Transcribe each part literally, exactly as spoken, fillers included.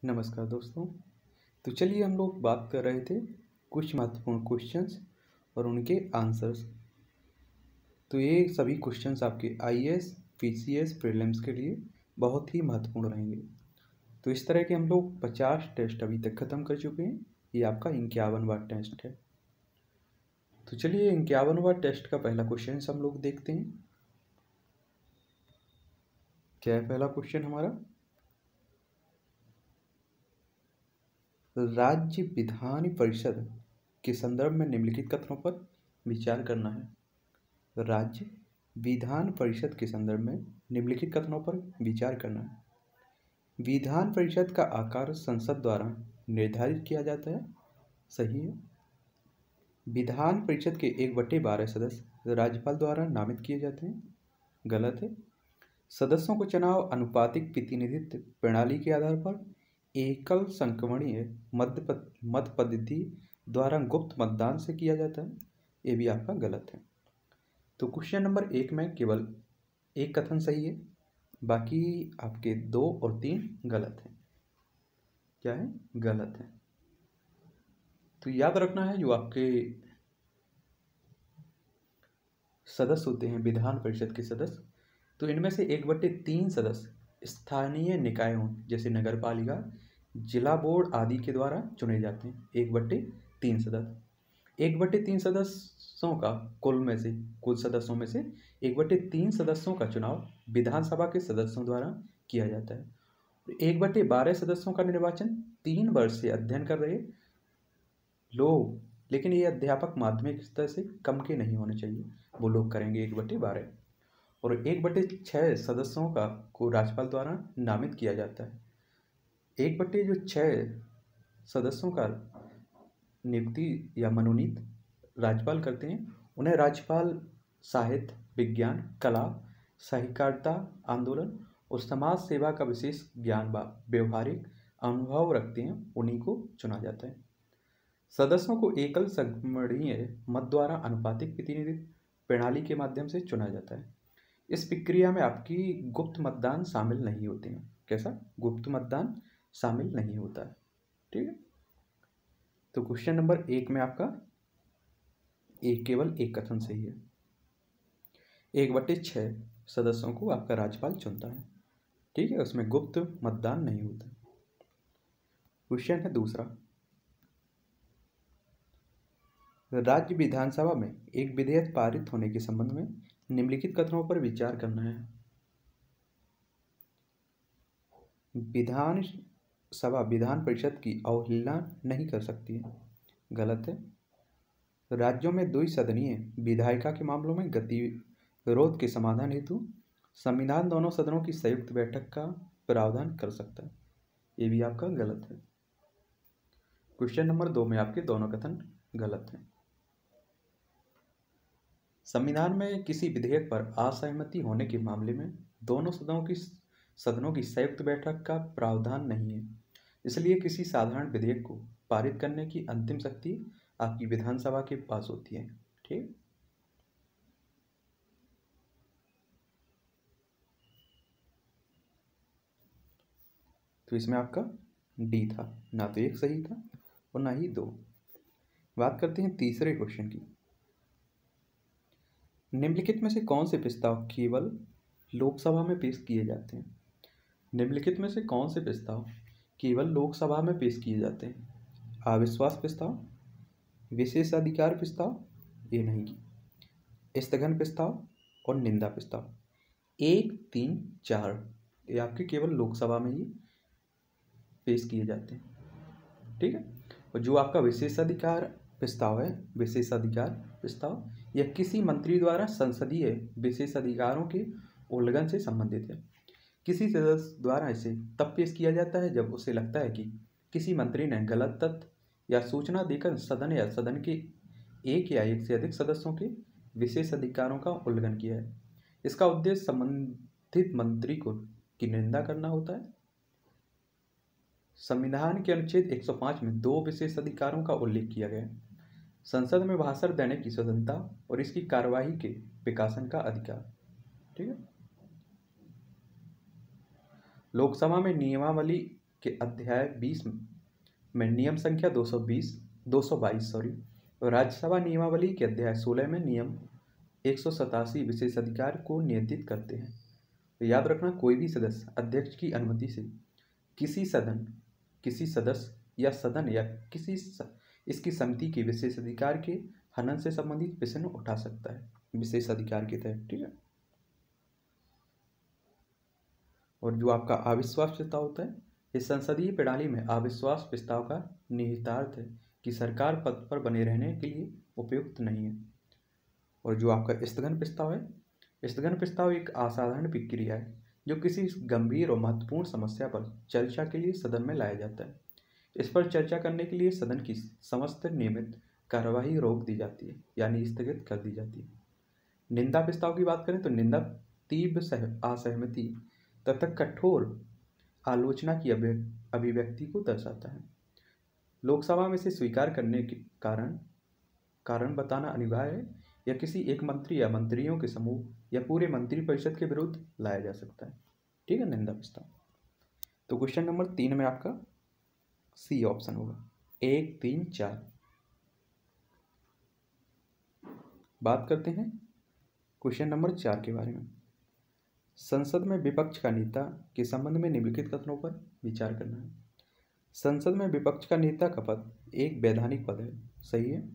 नमस्कार दोस्तों। तो चलिए हम लोग बात कर रहे थे कुछ महत्वपूर्ण क्वेश्चंस और उनके आंसर्स। तो ये सभी क्वेश्चंस आपके आईएएस, पीसीएस, प्रीलिम्स के लिए बहुत ही महत्वपूर्ण रहेंगे। तो इस तरह के हम लोग पचास टेस्ट अभी तक ख़त्म कर चुके हैं। ये आपका इक्यावनवां टेस्ट है। तो चलिए इक्यावनवां टेस्ट का पहला क्वेश्चन हम लोग देखते हैं। क्या है पहला क्वेश्चन हमारा? राज्य विधान परिषद के संदर्भ में निम्नलिखित कथनों पर विचार करना है। राज्य विधान परिषद के संदर्भ में निम्नलिखित कथनों पर विचार करना है। विधान परिषद का आकार संसद द्वारा निर्धारित किया जाता है। सही है। विधान परिषद के एक बटे बारह सदस्य राज्यपाल द्वारा नामित किए जाते हैं। गलत है। सदस्यों को चुनाव अनुपातिक प्रतिनिधित्व प्रणाली के आधार पर एकल संक्रमणीय मत मत पद्धति द्वारा गुप्त मतदान से किया जाता है। ये भी आपका गलत है। तो क्वेश्चन नंबर एक में केवल एक कथन सही है, बाकी आपके दो और तीन गलत है। क्या है? गलत है। तो याद रखना है, जो आपके सदस्य होते हैं विधान परिषद के सदस्य, तो इनमें से एक बट्टे तीन सदस्य स्थानीय निकायों जैसे नगर पालिका, जिला बोर्ड आदि के द्वारा चुने जाते हैं। एक बट्टे तीन सदस्य एक बट्टे तीन सदस्यों का कुल में से कुल सदस्यों में से एक बट्टे तीन सदस्यों का चुनाव विधानसभा के सदस्यों द्वारा किया जाता है। एक बट्टे बारह सदस्यों का निर्वाचन तीन वर्ष से अध्ययन कर रहे लोग, लेकिन ये अध्यापक माध्यमिक स्तर से कम के नहीं होने चाहिए, वो लोग करेंगे एक बट्टे बारह। और एक बट्टे छः सदस्यों का को राज्यपाल द्वारा नामित किया जाता है। एक बट्टे जो छः सदस्यों का नियुक्ति या मनोनीत राज्यपाल करते हैं, उन्हें राज्यपाल साहित्य, विज्ञान, कला, सहकारिता आंदोलन और समाज सेवा का विशेष ज्ञान व व्यवहारिक अनुभव रखते हैं, उन्हीं को चुना जाता है। सदस्यों को एकल संक्रमणीय मत द्वारा अनुपातिक प्रतिनिधित्व प्रणाली के माध्यम से चुना जाता है। इस प्रक्रिया में आपकी गुप्त मतदान शामिल नहीं होते हैं। कैसा? गुप्त मतदान शामिल नहीं होता है। ठीक है। तो क्वेश्चन नंबर एक में आपका एक केवल एक कथन सही है। एक बट्टे छः सदस्यों को आपका राज्यपाल चुनता है। ठीक है, उसमें गुप्त मतदान नहीं होता। क्वेश्चन है दूसरा, राज्य विधानसभा में एक विधेयक पारित होने के संबंध में निम्नलिखित कथनों पर विचार करना है। विधान सभा विधान परिषद की अवहेलना नहीं कर सकती है। गलत है। राज्यों में द्विसदनीय विधायिका के मामलों में गतिरोध के समाधान हेतु संविधान दोनों सदनों की संयुक्त बैठक का प्रावधान कर सकता है। ये भी आपका गलत है। क्वेश्चन नंबर दो में आपके दोनों कथन गलत हैं। संविधान में किसी विधेयक पर असहमति होने के मामले में दोनों सदनों की सदनों की संयुक्त बैठक का प्रावधान नहीं है। इसलिए किसी साधारण विधेयक को पारित करने की अंतिम शक्ति आपकी विधानसभा के पास होती है। ठीक। तो इसमें आपका डी था, ना तो एक सही था और ना ही दो। बात करते हैं तीसरे क्वेश्चन की। निम्नलिखित में से कौन से प्रस्ताव केवल लोकसभा में पेश किए जाते हैं? निम्नलिखित में से कौन से प्रस्ताव केवल लोकसभा में पेश किए जाते हैं? अविश्वास प्रस्ताव, विशेषाधिकार प्रस्ताव, ये नहीं, स्थगन प्रस्ताव और निंदा प्रस्ताव। एक, तीन, चार ये आपके केवल लोकसभा में ही पेश किए जाते हैं। ठीक है। और जो आपका विशेषाधिकार प्रस्ताव है, विशेषाधिकार प्रस्ताव यह किसी मंत्री द्वारा संसदीय विशेषाधिकारों के उल्लंघन से संबंधित है। किसी सदस्य द्वारा इसे तब पेश किया जाता है जब उसे लगता है कि किसी मंत्री ने गलत तथ्य या सूचना देकर सदन या सदन के एक या एक से अधिक सदस्यों के विशेष अधिकारों का उल्लंघन किया है। इसका उद्देश्य संबंधित मंत्री को की निंदा करना होता है। संविधान के अनुच्छेद एक सौ पाँच में दो विशेष अधिकारों का उल्लेख किया गया है। संसद में भाषण देने की स्वतंत्रता और इसकी कार्यवाही के विकासन का अधिकार। ठीक है। लोकसभा में नियमावली के अध्याय बीस में नियम संख्या दो सौ बीस दो सौ बाईस सॉरी और राज्यसभा नियमावली के अध्याय सोलह में नियम एक सौ सतासी विशेषाधिकार को नियंत्रित करते हैं। तो याद रखना, कोई भी सदस्य अध्यक्ष की अनुमति से किसी सदन किसी सदस्य या सदन या किसी स, इसकी समिति के विशेषाधिकार के हनन से संबंधित प्रश्न उठा सकता है विशेषाधिकार के तहत। ठीक है। और जो आपका अविश्वास प्रस्ताव होता है, इस संसदीय प्रणाली में अविश्वास प्रस्ताव का निहितार्थ है कि सरकार पद पर बने रहने के लिए उपयुक्त नहीं है। और जो आपका स्थगन प्रस्ताव है, स्थगन प्रस्ताव एक असाधारण प्रक्रिया है जो किसी गंभीर और महत्वपूर्ण समस्या पर चर्चा के लिए सदन में लाया जाता है। इस पर चर्चा करने के लिए सदन की समस्त नियमित कार्यवाही रोक दी जाती है, यानी स्थगित कर दी जाती है। निंदा प्रस्ताव की बात करें तो निंदा तीव्र असहमति तथा कठोर आलोचना की अभिव्यक्ति को दर्शाता है। लोकसभा में इसे स्वीकार करने के कारण कारण बताना अनिवार्य है या किसी एक मंत्री या मंत्रियों के समूह या पूरे मंत्रिपरिषद के विरुद्ध लाया जा सकता है। ठीक है, निंदा प्रस्ताव। तो क्वेश्चन नंबर तीन में आपका सी ऑप्शन होगा, एक तीन चार। बात करते हैं क्वेश्चन नंबर चार के बारे में। संसद में विपक्ष का नेता के संबंध में निम्नलिखित कथनों पर विचार करना है। संसद में विपक्ष का नेता का पद एक वैधानिक पद है। सही है।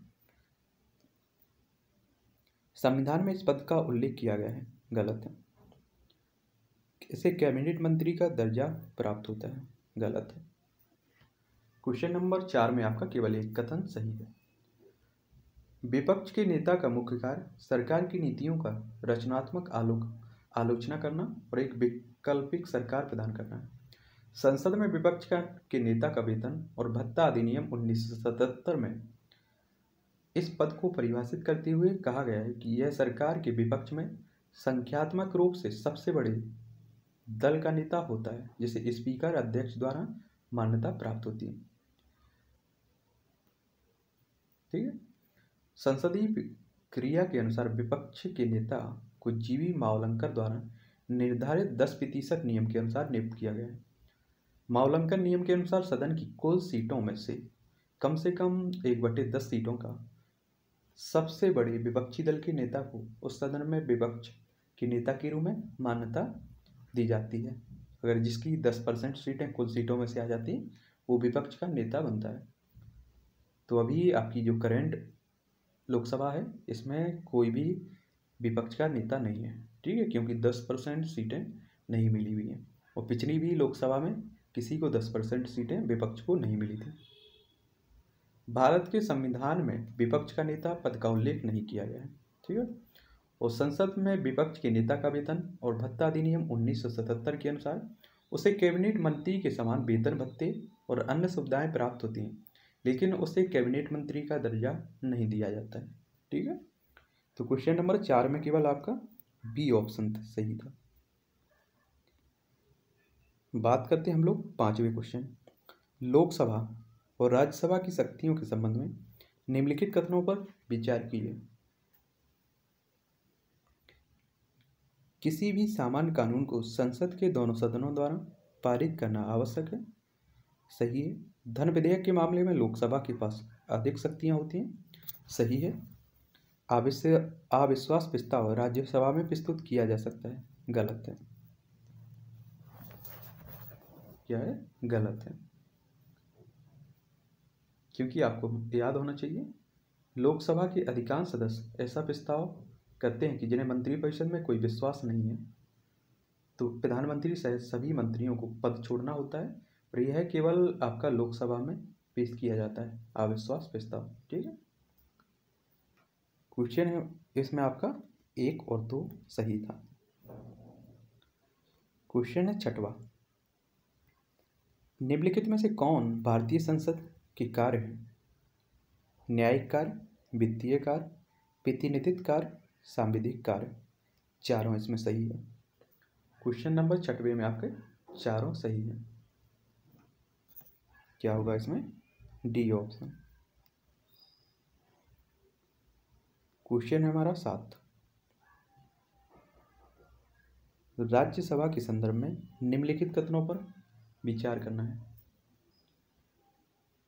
संविधान में इस पद का उल्लेख किया गया है। गलत है। इसे कैबिनेट मंत्री का दर्जा प्राप्त होता है। गलत है। क्वेश्चन नंबर चार में आपका केवल एक कथन सही है। विपक्ष के नेता का मुख्य कार्य सरकार की नीतियों का रचनात्मक आलोक आलोचना करना और एक वैकल्पिक सरकार प्रदान करना है। संसद में विपक्ष का के नेता का वेतन और भत्ता अधिनियम उन्नीस सौ सतहत्तर में इस पद को परिभाषित करते हुए कहा गया है कि यह सरकार के विपक्ष में संख्यात्मक रूप से सबसे बड़े दल का नेता होता है, जिसे स्पीकर अध्यक्ष द्वारा मान्यता प्राप्त होती है। ठीक है। संसदीय क्रिया के अनुसार विपक्ष के नेता को जीवी मावलंकर द्वारा निर्धारित दस प्रतिशत नियम के अनुसार नियुक्त किया गया है। मावलंकर नियम के अनुसार सदन की कुल सीटों में से कम से कम एक बटे दस सीटों का सबसे बड़े विपक्षी दल के नेता को उस सदन में विपक्ष के नेता के रूप में मान्यता दी जाती है। अगर जिसकी दस परसेंट सीटें कुल सीटों में से आ जाती है, वो विपक्ष का नेता बनता है। तो अभी आपकी जो करंट लोकसभा है, इसमें कोई भी विपक्ष का नेता नहीं है। ठीक है, क्योंकि दस परसेंट सीटें नहीं मिली हुई हैं और पिछली भी लोकसभा में किसी को दस परसेंट सीटें विपक्ष को नहीं मिली थी। भारत के संविधान में विपक्ष का नेता पद का उल्लेख नहीं किया गया है। ठीक है। और संसद में विपक्ष के नेता का वेतन और भत्ता अधिनियम उन्नीस सौ सतहत्तर के अनुसार उसे कैबिनेट मंत्री के समान वेतन भत्ते और अन्य सुविधाएं प्राप्त होती हैं, लेकिन उसे कैबिनेट मंत्री का दर्जा नहीं दिया जाता है। ठीक है। तो क्वेश्चन नंबर चार में केवल आपका बी ऑप्शन सही था। बात करते हैं हम लोग पांचवें क्वेश्चन। लोकसभा और राज्यसभा की शक्तियों के संबंध में निम्नलिखित कथनों पर विचार कीजिए। किसी भी सामान्य कानून को संसद के दोनों सदनों द्वारा पारित करना आवश्यक है। सही है। धन विधेयक के मामले में लोकसभा के पास अधिक शक्तियां होती हैं। सही है। अविश्वास प्रस्ताव राज्यसभा में प्रस्तुत किया जा सकता है। गलत है। क्या है? गलत है। क्योंकि आपको याद होना चाहिए, लोकसभा के अधिकांश सदस्य ऐसा प्रस्ताव करते हैं कि जिन्हें मंत्रिपरिषद में कोई विश्वास नहीं है, तो प्रधानमंत्री सहित सभी मंत्रियों को पद छोड़ना होता है और यह केवल आपका लोकसभा में पेश किया जाता है अविश्वास प्रस्ताव। ठीक है। क्वेश्चन है इसमें आपका एक और दो सही था। क्वेश्चन है छठवां। निम्नलिखित में से कौन भारतीय संसद के कार्य है? न्यायिक कार्य, वित्तीय कार्य, प्रतिनिधित्व कार्य, सांविधिक कार्य। चारों इसमें सही है। क्वेश्चन नंबर छठवें में आपके चारों सही है। क्या होगा इसमें? D option. क्वेश्चन है हमारा सात। राज्यसभा के संदर्भ में निम्नलिखित कथनों पर विचार करना है।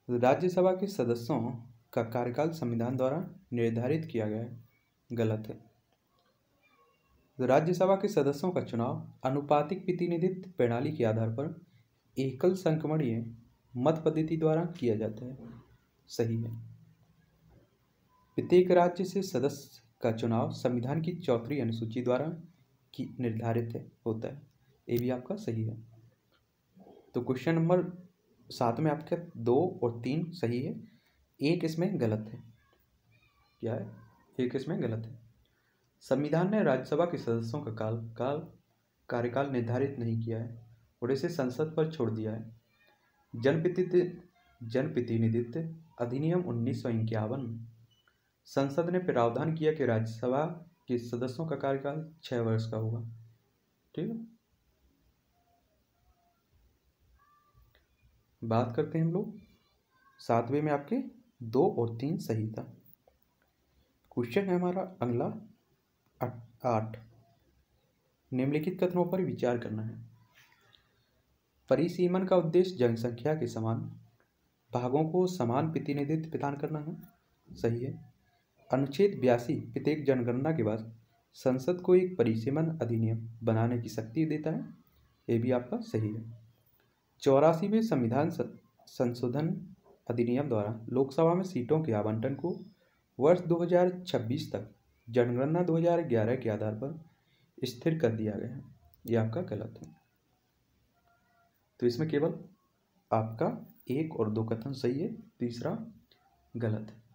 राज्यसभा के सदस्यों का कार्यकाल संविधान द्वारा निर्धारित किया गया है, गलत है। राज्यसभा के सदस्यों का चुनाव अनुपातिक प्रतिनिधित्व प्रणाली के आधार पर एकल संक्रमणीय मत पद्धति द्वारा किया जाता है, सही है। प्रत्येक राज्य से सदस्य का चुनाव संविधान की चौथी अनुसूची द्वारा की निर्धारित है होता है, ये भी आपका सही है। तो क्वेश्चन नंबर सात में आपके दो और तीन सही है, एक इसमें गलत है। क्या है? एक इसमें गलत है। संविधान ने राज्यसभा के सदस्यों का काल काल कार्यकाल निर्धारित नहीं किया है और इसे संसद पर छोड़ दिया है। जनप्रतिनिधि जनप्रतिनिधित्व अधिनियम उन्नीस सौ इक्यावन संसद ने प्रावधान किया कि राज्यसभा के सदस्यों का कार्यकाल छह वर्ष का होगा। ठीक है, बात करते हैं हम लोग सातवें में आपके दो और तीन सही था। क्वेश्चन है हमारा अगला आठ, निम्नलिखित कथनों पर विचार करना है। परिसीमन का उद्देश्य जनसंख्या के समान भागों को समान प्रतिनिधित्व प्रदान करना है, सही है। अनुच्छेद बयासी प्रत्येक जनगणना के बाद संसद को एक परिसीमन अधिनियम बनाने की शक्ति देता है, ये भी आपका सही है। चौरासीवें संविधान संशोधन अधिनियम द्वारा लोकसभा में सीटों के आवंटन को वर्ष दो हज़ार छब्बीस तक जनगणना दो हज़ार ग्यारह के आधार पर स्थिर कर दिया गया है, ये आपका गलत है। तो इसमें केवल आपका एक और दो कथन सही है, तीसरा गलत है।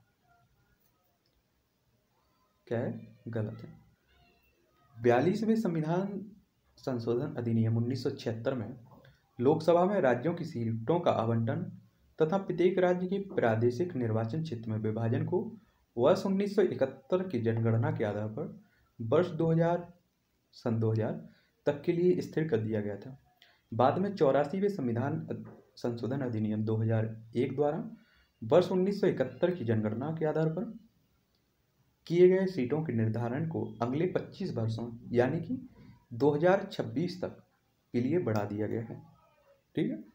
क्या है? गलत है। बयालीसवें संविधान संशोधन अधिनियम उन्नीस सौ छिहत्तर में लोकसभा में राज्यों की सीटों का आवंटन तथा प्रत्येक राज्य के प्रादेशिक निर्वाचन क्षेत्र में विभाजन को वर्ष उन्नीस सौ इकहत्तर की जनगणना के आधार पर वर्ष दो हज़ार सन दो हज़ार तक के लिए स्थिर कर दिया गया था। बाद में चौरासीवें संविधान संशोधन अधिनियम दो हज़ार एक द्वारा वर्ष उन्नीस सौ इकहत्तर की जनगणना के आधार पर किए गए सीटों के निर्धारण को अगले पच्चीस वर्षों यानी कि दो हज़ार छब्बीस तक के लिए बढ़ा दिया गया है। ठीक है,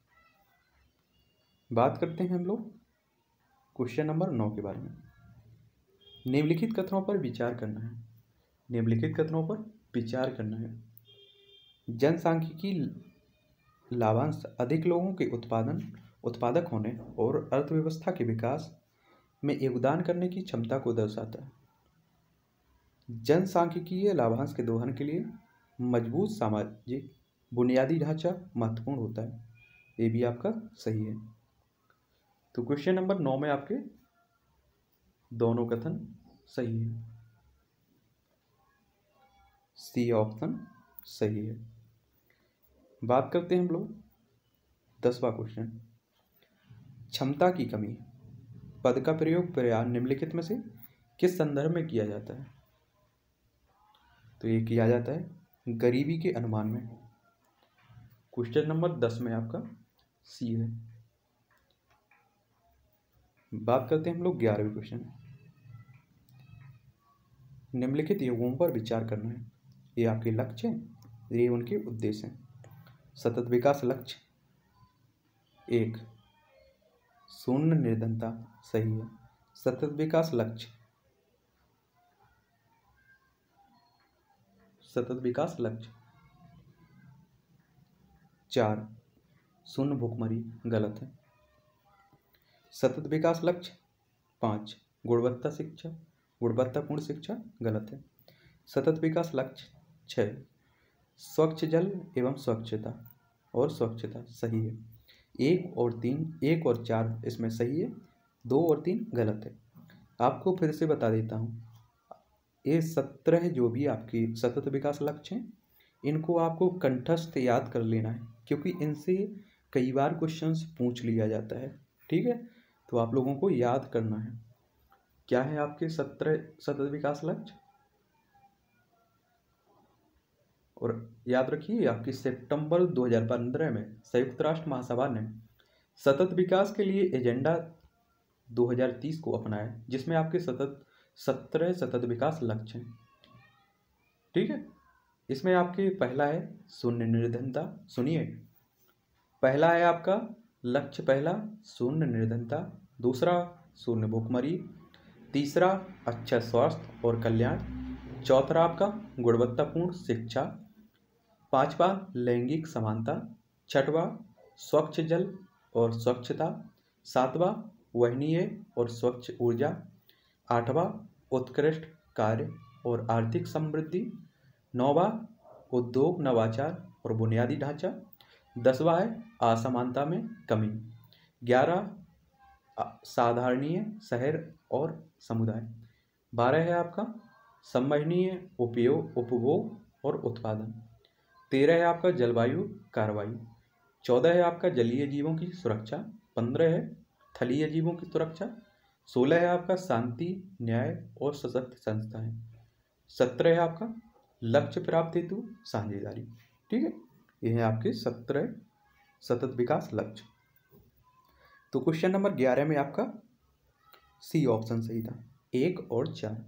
बात करते हैं हम लोग क्वेश्चन नंबर नौ के बारे में। निम्नलिखित कथनों पर विचार करना है। निम्नलिखित कथनों पर विचार करना है। जनसांख्यिकी लाभांश अधिक लोगों के उत्पादन उत्पादक होने और अर्थव्यवस्था के विकास में योगदान करने की क्षमता को दर्शाता है। जनसांख्यिकीय लाभांश के दोहन के लिए मजबूत सामाजिक बुनियादी ढांचा महत्वपूर्ण होता है, ये भी आपका सही है। तो क्वेश्चन नंबर नौ में आपके दोनों कथन सही है, सी ऑप्शन सही है। बात करते हैं हम लोग दसवां क्वेश्चन, क्षमता की कमी पद का प्रयोग प्रयास निम्नलिखित में से किस संदर्भ में किया जाता है? तो ये किया जाता है गरीबी के अनुमान में। क्वेश्चन नंबर दस में आपका सी है। बात करते हैं हम लोग ग्यारहवें क्वेश्चन, निम्नलिखित योगों पर विचार करना है। ये आपके लक्ष्य हैं, ये उनके उद्देश्य हैं। सतत विकास लक्ष्य एक, शून्य निर्धनता, सही है। सतत विकास लक्ष्य सतत विकास लक्ष्य चार, शून्य भुखमरी, गलत है। सतत विकास लक्ष्य पाँच, गुणवत्ता शिक्षा गुणवत्तापूर्ण शिक्षा, गलत है। सतत विकास लक्ष्य छः, स्वच्छ जल एवं स्वच्छता और स्वच्छता, सही है। एक और तीन एक और चार इसमें सही है, दो और तीन गलत है। आपको फिर से बता देता हूँ, ये सत्रह जो भी आपकी सतत विकास लक्ष्य हैं इनको आपको कंठस्थ याद कर लेना है, क्योंकि इनसे कई बार क्वेश्चंस पूछ लिया जाता है। ठीक है, तो आप लोगों को याद करना है। क्या है आपके सत्रह सतत विकास लक्ष्य? और याद रखिए आपकी सितंबर दो हज़ार पंद्रह में संयुक्त राष्ट्र महासभा ने सतत विकास के लिए एजेंडा दो हज़ार तीस को अपनाया, जिसमें आपके सतत सत्रह सतत विकास लक्ष्य हैं। ठीक है, इसमें आपके पहला है शून्य निर्धनता। सुनिए, पहला है आपका लक्ष्य पहला शून्य निर्धनता, दूसरा शून्य भुखमरी, तीसरा अच्छा स्वास्थ्य और कल्याण, चौथा आपका गुणवत्तापूर्ण शिक्षा, पांचवा लैंगिक समानता, छठवा स्वच्छ जल और स्वच्छता, सातवां वहनीय और स्वच्छ ऊर्जा, आठवां उत्कृष्ट कार्य और आर्थिक समृद्धि, नौवां उद्योग नवाचार और बुनियादी ढांचा, दसवां है असमानता में कमी, ग्यारह साधारणीय शहर और समुदाय, बारह है आपका संवहनीय उपयोग उपभोग और उत्पादन, तेरह है आपका जलवायु कार्रवाई, चौदह है आपका जलीय जीवों की सुरक्षा, पंद्रह है थलीय जीवों की सुरक्षा, सोलह है आपका शांति न्याय और सशक्त संस्थाएं, सत्रह है आपका लक्ष्य प्राप्त हेतु साझेदारी। ठीक है, ये है आपके सत्रह सतत विकास लक्ष्य। तो क्वेश्चन नंबर ग्यारह में आपका सी ऑप्शन सही था, एक और चार।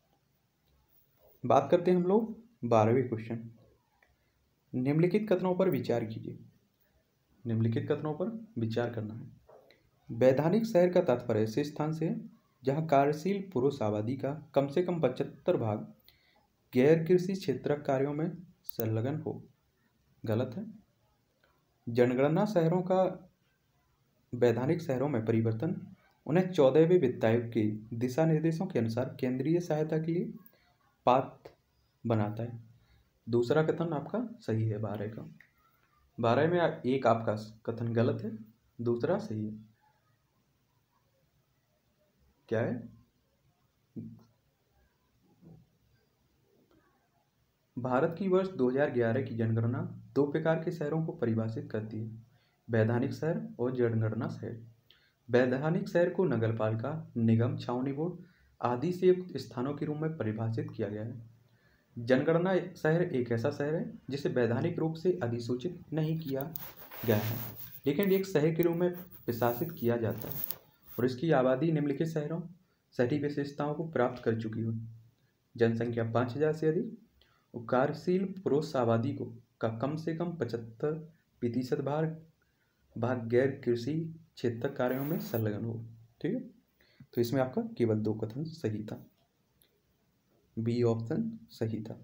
बात करते हैं हम लोग बारहवें क्वेश्चन। निम्नलिखित कथनों पर विचार कीजिए। निम्नलिखित कथनों पर विचार करना है। वैधानिक शहर का तात्पर्य ऐसे स्थान से है जहां कार्यशील पुरुष आबादी का कम से कम पचहत्तर भाग गैर कृषि क्षेत्रक कार्यों में संलग्न हो। गलत है। जनगणना शहरों का वैधानिक शहरों में परिवर्तन उन्हें चौदहवें वित्त आयोग के दिशा निर्देशों के अनुसार केंद्रीय सहायता के लिए पात्र बनाता है। दूसरा कथन आपका सही है बारह का। बारह में एक आपका कथन गलत है, दूसरा सही है। क्या है? भारत की वर्ष दो हज़ार ग्यारह की जनगणना दो प्रकार के शहरों को परिभाषित करती है, वैधानिक शहर और जनगणना शहर। वैधानिक शहर को नगरपालिका, निगम, छावनी बोर्ड आदि से युक्त स्थानों के रूप में परिभाषित किया गया है। जनगणना शहर एक ऐसा शहर है जिसे वैधानिक रूप से अधिसूचित नहीं किया गया है, लेकिन एक शहर के रूप में प्रशासित किया जाता है और इसकी आबादी निम्नलिखित शहरों शहरी विशेषताओं को प्राप्त कर चुकी हो। जनसंख्या पाँच हजार से अधिक और कार्यशील पुरुष आबादी को का कम से कम पचहत्तर प्रतिशत भाग भाग गैर कृषि क्षेत्र कार्यों में संलग्न हो। ठीक है, तो इसमें आपका केवल दो कथन सही था, बी ऑप्शन सही था।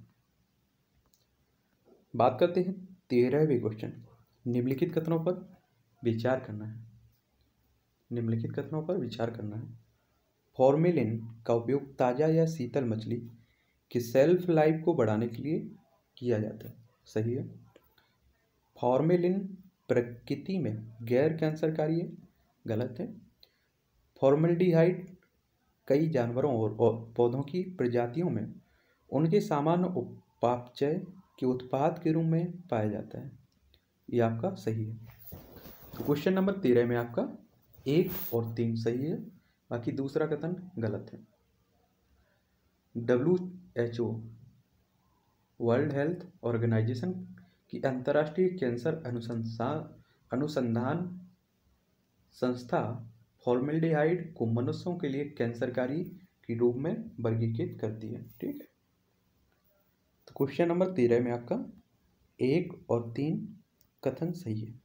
बात करते हैं तेरहवें क्वेश्चन। निम्नलिखित कथनों पर विचार करना है। निम्नलिखित कथनों पर विचार करना है। फॉर्मेलिन का उपयोग ताज़ा या शीतल मछली की सेल्फ लाइफ को बढ़ाने के लिए किया जाता है। सही है। फॉर्मेलिन प्रकृति में गैर कैंसरकारी है। गलत है। फॉर्मल्डिहाइड कई जानवरों और पौधों की प्रजातियों में उनके सामान्य उपापचय के उत्पाद के रूप में पाया जाता है। ये आपका सही है। तो क्वेश्चन नंबर तेरह में आपका एक और तीन सही है, बाकी दूसरा कथन गलत है। W H O world health organisation की अंतर्राष्ट्रीय कैंसर अनुसंधान अनुसंधान संस्था फॉर्मल्डिहाइड को मनुष्यों के लिए कैंसरकारी के रूप में वर्गीकृत करती है। ठीक है, तो क्वेश्चन नंबर तेरह में आपका एक और तीन कथन सही है।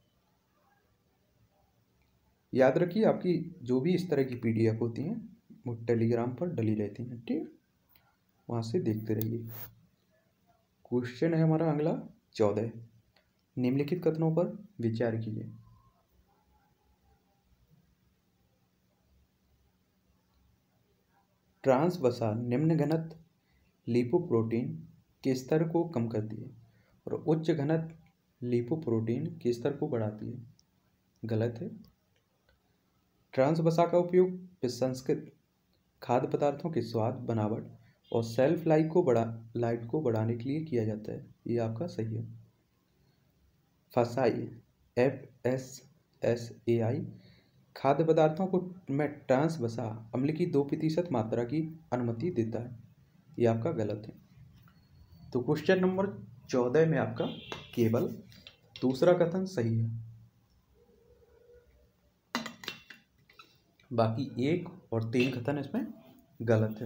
याद रखिए, आपकी जो भी इस तरह की पीडीएफ होती हैं वो टेलीग्राम पर डली रहती हैं। ठीक है, वहाँ से देखते रहिए। क्वेश्चन है हमारा अगला चौदह। निम्नलिखित कथनों पर विचार कीजिए। ट्रांस वसा निम्न घनत्व लिपोप्रोटीन के स्तर को कम करती है और उच्च घनत्व लिपोप्रोटीन के स्तर को बढ़ाती है। गलत है। ट्रांस वसा का उपयोग प्रसंस्कृत खाद्य पदार्थों के स्वाद, बनावट और सेल्फ लाइफ को बढ़ा लाइफ को बढ़ाने के लिए किया जाता है। ये आपका सही है। FSSAI F S S A I खाद्य पदार्थों को में ट्रांस वसा अम्ल की दो प्रतिशत मात्रा की अनुमति देता है। ये आपका गलत है। तो क्वेश्चन नंबर चौदह में आपका केवल दूसरा कथन सही है, बाकी एक और तीन कथन इसमें गलत है।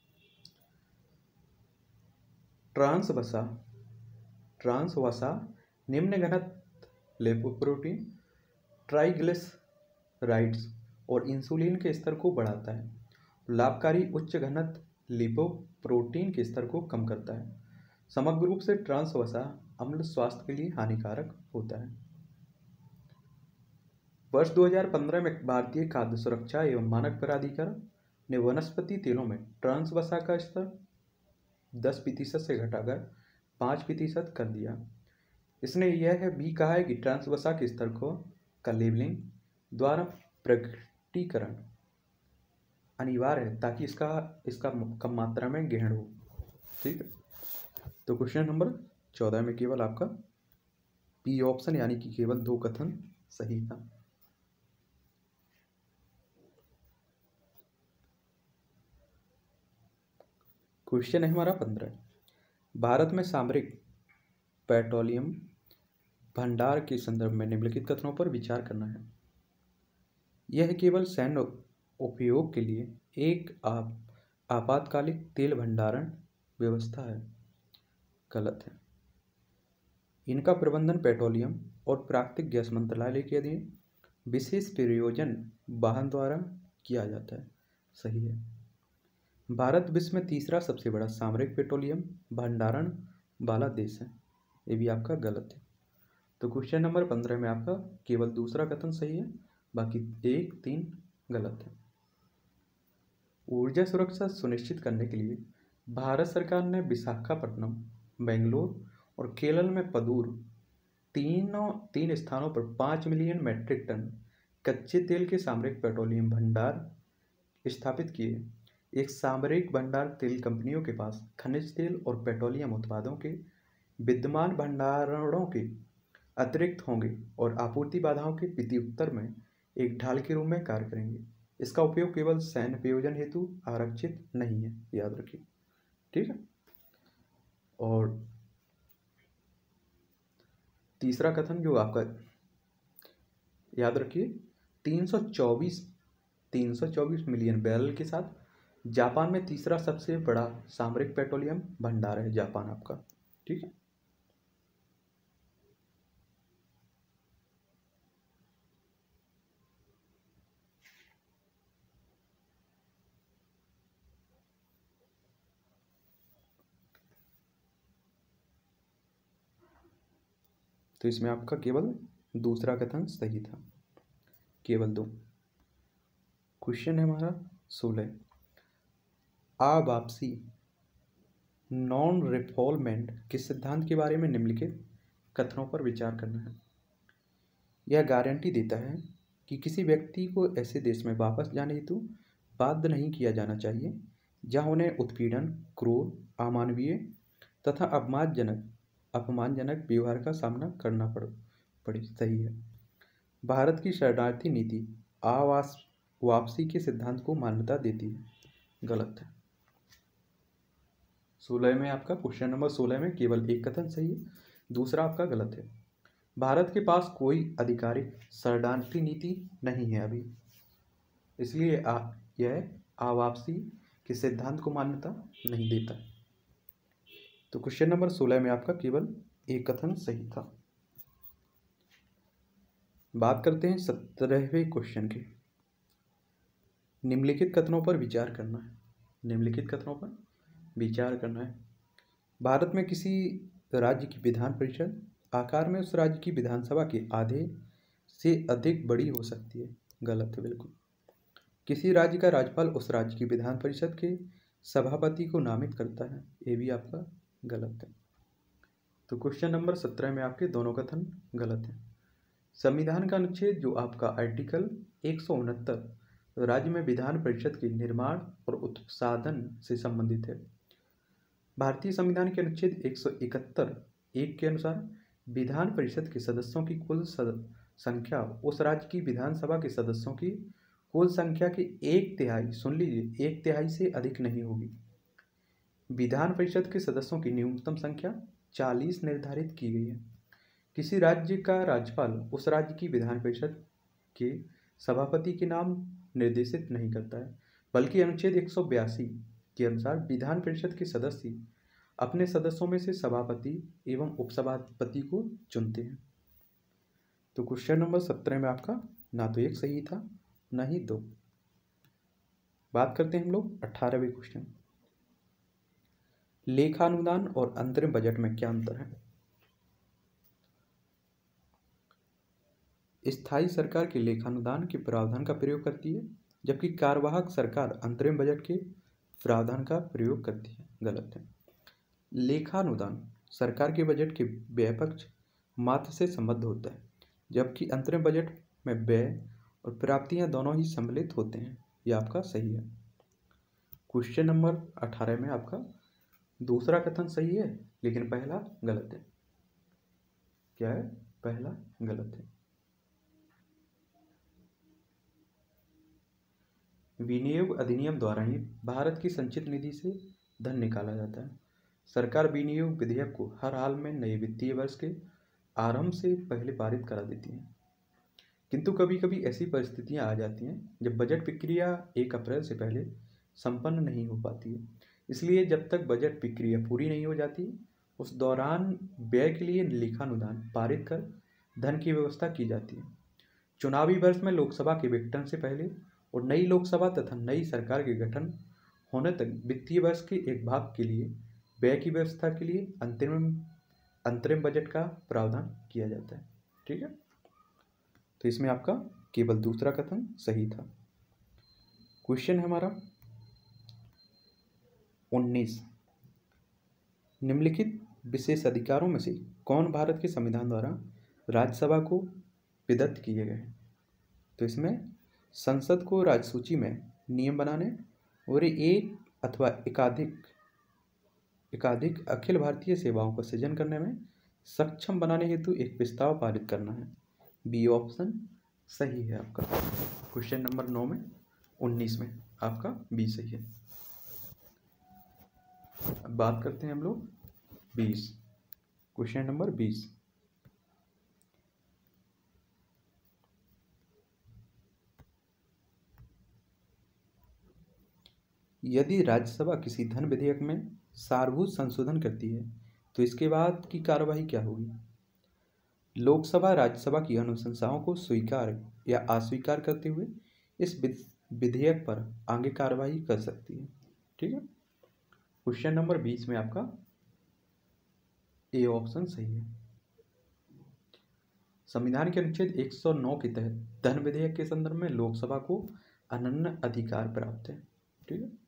ट्रांस वसा ट्रांस वसा निम्न घनत्व लिपोप्रोटीन ट्राइग्लिसराइड्स और इंसुलिन के स्तर को बढ़ाता है। लाभकारी उच्च घनत्व लिपोप्रोटीन के स्तर को कम करता है। समग्र रूप से ट्रांस वसा अम्ल स्वास्थ्य के लिए हानिकारक होता है। वर्ष दो हज़ार पंद्रह में भारतीय खाद्य सुरक्षा एवं मानक प्राधिकरण ने वनस्पति तेलों में ट्रांस वसा का स्तर दस प्रतिशत से घटाकर पाँच प्रतिशत कर दिया। इसने यह भी कहा है कि ट्रांस वसा के स्तर को का लेबलिंग द्वारा प्रकटीकरण अनिवार्य है ताकि इसका इसका कम मात्रा में ग्रहण हो। ठीक है, तो क्वेश्चन नंबर चौदह में केवल आपका पी ऑप्शन यानी कि केवल दो कथन सही था। क्वेश्चन है हमारा पंद्रह, भारत में सामरिक पेट्रोलियम भंडार के संदर्भ में निम्नलिखित कथनों पर विचार करना है। यह केवल सैन्य उपयोग के लिए एक आप आपातकालिक तेल भंडारण व्यवस्था है। गलत है। इनका प्रबंधन पेट्रोलियम और प्राकृतिक गैस मंत्रालय के अधीन विशेष प्रयोजन वाहन द्वारा किया जाता है। सही है। भारत विश्व में तीसरा सबसे बड़ा सामरिक पेट्रोलियम भंडारण वाला देश है। ये भी आपका गलत है। तो क्वेश्चन नंबर पंद्रह में आपका केवल दूसरा कथन सही है, बाकी एक तीन गलत है। ऊर्जा सुरक्षा सुनिश्चित करने के लिए भारत सरकार ने विशाखापट्टनम, बेंगलोर और केरल में पदूर तीनों तीन स्थानों पर पाँच मिलियन मीट्रिक टन कच्चे तेल के सामरिक पेट्रोलियम भंडार स्थापित किए। एक सामरिक भंडार तेल कंपनियों के पास खनिज तेल और पेट्रोलियम उत्पादों के विद्यमान भंडारणों के अतिरिक्त होंगे और आपूर्ति बाधाओं के प्रत्युत्तर में एक ढाल के रूप में कार्य करेंगे। इसका उपयोग केवल सैन्य प्रयोजन हेतु आरक्षित नहीं है, याद रखिए। ठीक है। और तीसरा कथन जो आपका याद रखिए, तीन सौ चौबीस तीन सौ चौबीस मिलियन बैरल के साथ जापान में तीसरा सबसे बड़ा सामरिक पेट्रोलियम भंडार है जापान आपका। ठीक है। तो इसमें आपका केवल दूसरा कथन सही था, केवल दो। क्वेश्चन है हमारा सोलह, आ वापसी नॉन रिफॉल्वमेंट के सिद्धांत के बारे में निम्नलिखित कथनों पर विचार करना है। यह गारंटी देता है कि किसी व्यक्ति को ऐसे देश में वापस जाने हेतु बाध्य नहीं किया जाना चाहिए जहां उन्हें उत्पीड़न, क्रूर, अमानवीय तथा अपमानजनक अपमानजनक व्यवहार का सामना करना पड़ पड़े। सही है। भारत की शरणार्थी नीति आवास वापसी के सिद्धांत को मान्यता देती है। गलत है। सोलह में आपका क्वेश्चन नंबर सोलह में केवल एक कथन सही है, दूसरा आपका गलत है। भारत के पास कोई आधिकारिक शरणार्थी नीति नहीं है अभी, इसलिए आ, यह आवापसी के सिद्धांत को मान्यता नहीं देता। तो क्वेश्चन नंबर सोलह में आपका केवल एक कथन सही था। बात करते हैं सत्रहवें क्वेश्चन की। निम्नलिखित कथनों पर विचार करना है। निम्नलिखित कथनों पर विचार करना है। भारत में किसी राज्य की विधान परिषद आकार में उस राज्य की विधानसभा के आधे से अधिक बड़ी हो सकती है। गलत है बिल्कुल। किसी राज्य का राज्यपाल उस राज्य की विधान परिषद के सभापति को नामित करता है। ये भी आपका गलत है। तो क्वेश्चन नंबर सत्रह में आपके दोनों कथन गलत है। संविधान का अनुच्छेद जो आपका आर्टिकल एक सौ उनहत्तर राज्य में विधान परिषद के निर्माण और उत्पादन से संबंधित है। भारतीय संविधान के अनुच्छेद एक सौ इकहत्तर एक के अनुसार विधान परिषद के सदस्यों की कुल संख्या उस राज्य की विधानसभा के सदस्यों की कुल संख्या के एक तिहाई, सुन लीजिए, एक तिहाई से अधिक नहीं होगी। विधान परिषद के सदस्यों की न्यूनतम संख्या चालीस निर्धारित की गई है। किसी राज्य का राज्यपाल उस राज्य की विधान परिषद के सभापति के नाम निर्देशित नहीं करता है, बल्कि अनुच्छेद एक सौ बयासी के अनुसार विधान परिषद के सदस्य अपने सदस्यों में से सभापति एवं उपसभापति को चुनते हैं। तो क्वेश्चन नंबर सत्रह में आपका ना तो एक सही था ना ही दो। बात करते हैं हम लोग अठारहवें क्वेश्चन, लेखानुदान और अंतरिम बजट में क्या अंतर है। स्थायी सरकार के लेखानुदान के प्रावधान का प्रयोग करती है, जबकि कार्यवाहक सरकार अंतरिम बजट के प्रावधान का प्रयोग करती है। गलत है। लेखानुदान सरकार के बजट के व्यय पक्ष मात्र से संबद्ध होता है, जबकि अंतरिम बजट में व्यय और प्राप्तियां दोनों ही सम्मिलित होते हैं। यह आपका सही है। क्वेश्चन नंबर अठारह में आपका दूसरा कथन सही है, लेकिन पहला गलत है। क्या है? पहला गलत है। विनियोग अधिनियम द्वारा ही भारत की संचित निधि से धन निकाला जाता है। सरकार विनियोग विधेयक को हर हाल में नए वित्तीय वर्ष के आरंभ से पहले पारित करा देती है, किंतु कभी कभी ऐसी परिस्थितियां आ जाती हैं जब बजट प्रक्रिया एक अप्रैल से पहले संपन्न नहीं हो पाती है। इसलिए जब तक बजट प्रक्रिया पूरी नहीं हो जाती, उस दौरान व्यय के लिए लेखानुदान पारित कर धन की व्यवस्था की जाती है। चुनावी वर्ष में लोकसभा के विघटन से पहले और नई लोकसभा तथा नई सरकार के गठन होने तक वित्तीय वर्ष के एक भाग के लिए व्यय की व्यवस्था के लिए अंतरिम अंतरिम बजट का प्रावधान किया जाता है। ठीक है, तो इसमें आपका केवल दूसरा कथन सही था। क्वेश्चन है हमारा उन्नीस, निम्नलिखित विशेष अधिकारों में से कौन भारत के संविधान द्वारा राज्यसभा को प्रदत्त किए गए हैं। तो इसमें संसद को राज्यसूची में नियम बनाने और एक अथवा एकाधिक एकाधिक अखिल भारतीय सेवाओं का सृजन करने में सक्षम बनाने हेतु एक प्रस्ताव पारित करना है। बी ऑप्शन सही है आपका। क्वेश्चन नंबर नौ में उन्नीस में आपका बी सही है। अब बात करते हैं हम लोग बीस, क्वेश्चन नंबर बीस, यदि राज्यसभा किसी धन विधेयक में सारभूत संशोधन करती है तो इसके बाद की कार्यवाही क्या होगी। लोकसभा राज्यसभा की अनुशंसाओं को स्वीकार या अस्वीकार करते हुए इस विधेयक पर आगे कार्यवाही कर सकती है। ठीक है, क्वेश्चन नंबर बीस में आपका ए ऑप्शन सही है। संविधान के अनुच्छेद एक सौ नौ के तहत धन विधेयक के संदर्भ में लोकसभा को अनन्य अधिकार प्राप्त है। ठीक है,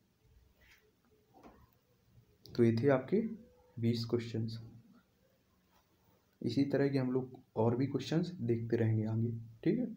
तो ये थे आपके बीस क्वेश्चंस। इसी तरह के हम लोग और भी क्वेश्चंस देखते रहेंगे आगे। ठीक है।